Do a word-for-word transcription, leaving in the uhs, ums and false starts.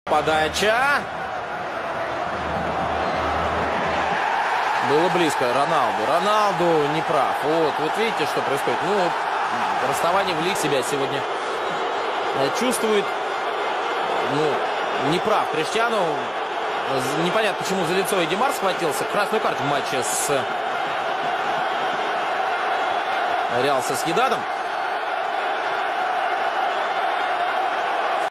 Подача. Было близко. Роналду. Роналду не прав. Вот, вот видите, что происходит. Ну, расставание в лиг себя сегодня чувствует. Ну, не прав Криштиану. Непонятно, почему за лицо Эдимар схватился. Красную карту в матче с Реал Сосьедадом.